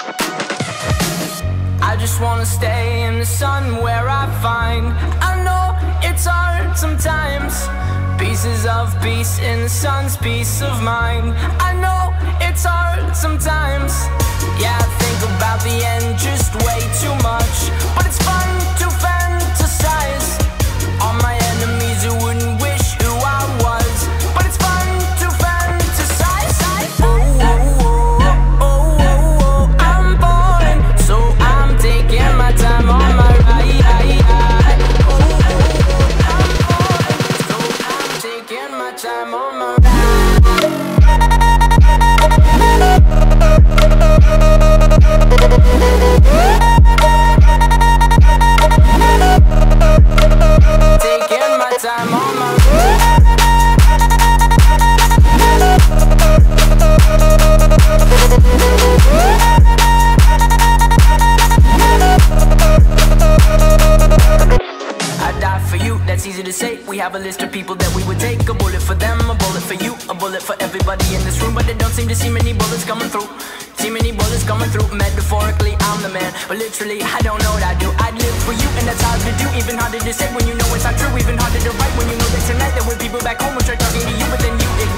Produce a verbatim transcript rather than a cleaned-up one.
I just wanna stay in the sun where I find, I know it's hard sometimes, pieces of peace in the sun's peace of mind. I know it's hard sometimes. Yeah, I think about the end just way too much, but it's fun to fantasize on my enemies who wouldn't wish who I was, but it's fun to fantasize. Oh, oh, oh, oh, oh, oh. I'm falling, so I'm taking my time on my ride. Oh, oh, oh, I'm falling, so I'm taking my time on my ride. Taking my time on my I die for you, that's easy to say. We have a list of people that we would take. A bullet for them, a bullet for you, a bullet for everybody in this room. But they don't seem to see many bullets coming through. See many bullets coming through. Metaphorically, I'm the man, but literally, I don't know what I do. I'd live for you, and that's hard to do. Even harder to say when you know it's not true. Even harder to write when you know that tonight there were people back home who tried talking to you, but then you